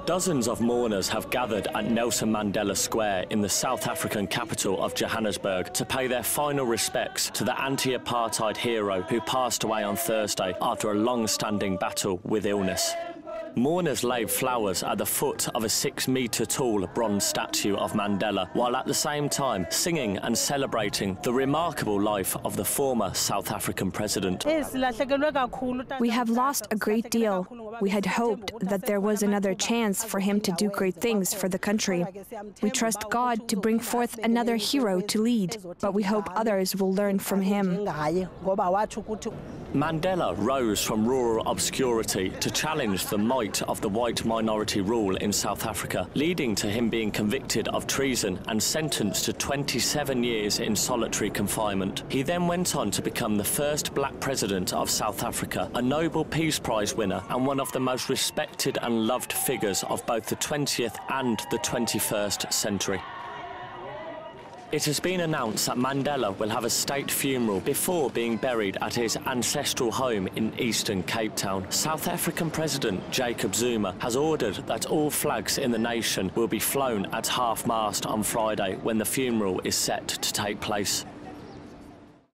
Dozens of mourners have gathered at Nelson Mandela Square in the South African capital of Johannesburg to pay their final respects to the anti-apartheid hero who passed away on Thursday after a long-standing battle with illness. Mourners laid flowers at the foot of a 6-metre-tall bronze statue of Mandela, while at the same time singing and celebrating the remarkable life of the former South African president. We have lost a great deal. We had hoped that there was another chance for him to do great things for the country. We trust God to bring forth another hero to lead, but we hope others will learn from him. Mandela rose from rural obscurity to challenge the might of the white minority rule in South Africa, leading to him being convicted of treason and sentenced to 27 years in solitary confinement. He then went on to become the first black president of South Africa, a Nobel Peace Prize winner and one of the most respected and loved figures of both the 20th and the 21st century. It has been announced that Mandela will have a state funeral before being buried at his ancestral home in eastern Cape Town. South African President Jacob Zuma has ordered that all flags in the nation will be flown at half-mast on Friday when the funeral is set to take place.